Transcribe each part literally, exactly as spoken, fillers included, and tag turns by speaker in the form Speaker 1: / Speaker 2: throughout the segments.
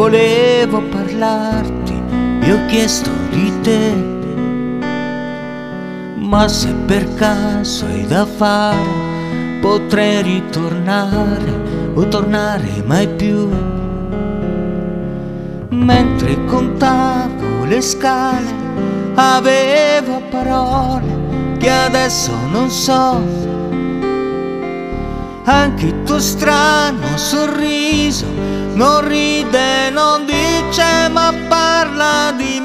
Speaker 1: volevo parlarti e ho chiesto di te, ma se per caso hai da fare potrei ritornare o tornare mai più. Mentre contavo le scale avevo parole che adesso non so. Anche il tuo strano sorriso non ride, non dice, ma parla di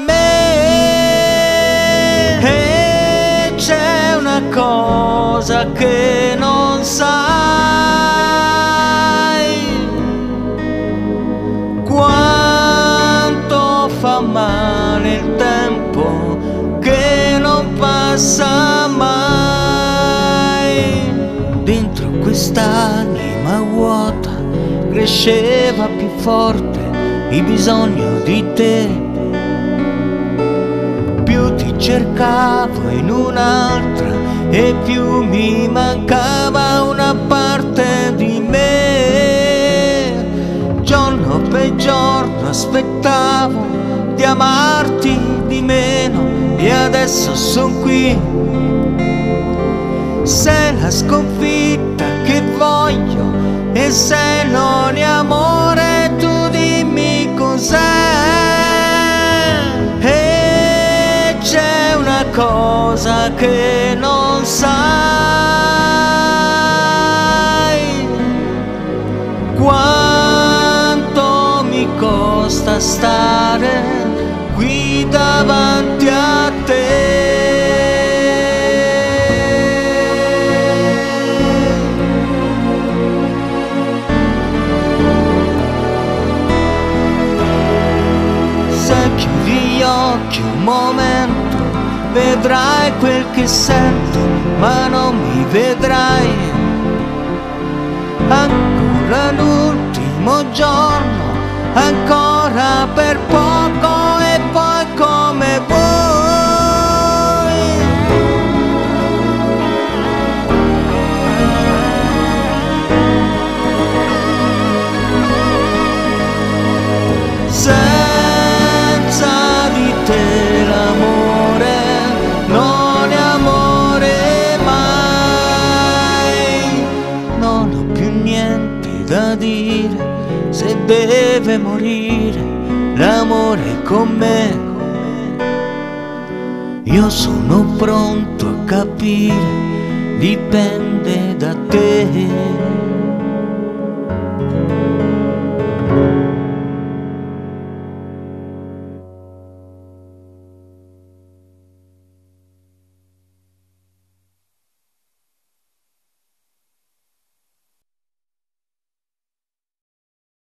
Speaker 1: me. E c'è una cosa che non sai: quanto fa male il tempo che non passa mai. Dentro quest'anima vuota cresceva più forte il bisogno di te. Più ti cercavo in un'altra e più mi mancava una parte di me. Giorno per giorno aspettavo di amarti di meno e adesso son qui. Sei la sconfitta che voglio e se non è amore tu dimmi cos'è. E c'è una cosa che non sai: quanto mi costa stare qui davanti a te. Chiudi gli occhi un momento, vedrai quel che sento, ma non mi vedrai. Ancora l'ultimo giorno, ancora per poco e poi come vuoi. L'amore non è amore mai. Non ho più niente da dire, se deve morire l'amore con me. Io sono pronto a capire, dipende da te.